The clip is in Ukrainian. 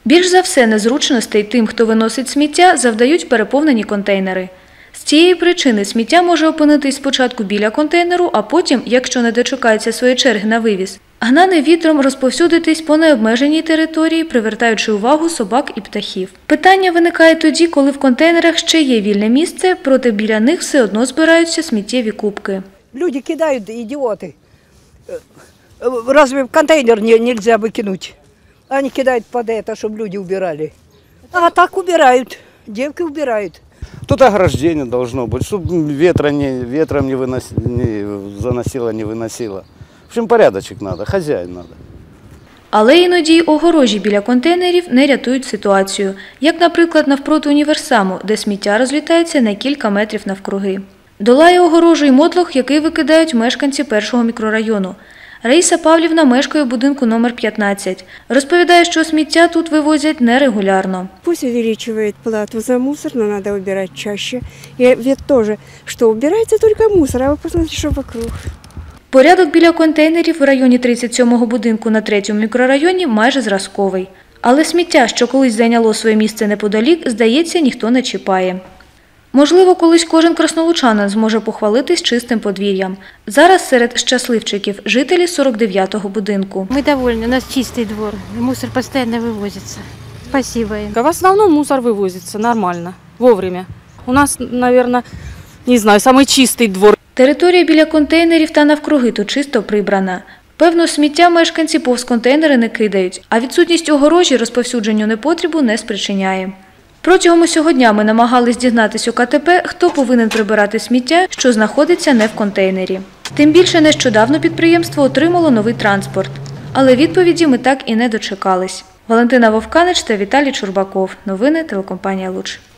Більш за все незручностей тим, хто виносить сміття, завдають переповнені контейнери. З цієї причини сміття може опинитись спочатку біля контейнеру, а потім, якщо не дочекається своєї черги на вивіз, гнане вітром розповсюдитись по необмеженій території, привертаючи увагу собак і птахів. Питання виникає тоді, коли в контейнерах ще є вільне місце, проте біля них все одно збираються сміттєві кубки. Люди кидають, ідіоти. Разве в контейнер нельзя выкинуть? Они кидают под это, чтобы люди убирали. А так убирают, девки убирают. Тут ограждение должно быть, чтобы ветром не заносило, не выносило. В общем, порядочек надо, хозяин надо. Але іноді й огорожі біля контейнерів не рятують ситуацію, як, наприклад, навпроти універсаму, де сміття розлітається на кілька метрів навкруги. Долає огорожу й мотлох, який викидають мешканці першого мікрорайону. Раїса Павлівна мешкає у будинку номер 15. Розповідає, що сміття тут вивозять нерегулярно. Пусть увеличивает плату за мусор, но надо убирать чаще. И ведь тоже, что убирается только мусор, а вы посмотрите, что вокруг. Порядок біля контейнерів в районі 37-го будинку на 3-му мікрорайоні майже зразковий. Але сміття, що колись зайняло своє місце неподалік, здається, ніхто не чіпає. Можливо, колись кожен краснолучанин зможе похвалитись чистим подвір'ям. Зараз серед щасливчиків – жителі 49-го будинку. Мы довольны, у нас чистый двор, мусор постоянно вывозится. Спасибо им. В основном мусор вывозится нормально, вовремя. У нас, наверное, не знаю, самый чистый двор. Територія біля контейнерів та навкруги тут чисто прибрана. Певно, сміття мешканці повз контейнери не кидають, а відсутність огорожі розповсюдженню непотребу не спричиняє. Протягом усього дня ми намагались дізнатись у КТП, хто повинен прибирати сміття, що знаходиться не в контейнері. Тим більше нещодавно підприємство отримало новий транспорт. Але відповіді ми так і не дочекались. Валентина Вовканич та Віталій Чурбаков. Новини телекомпанія «Луч».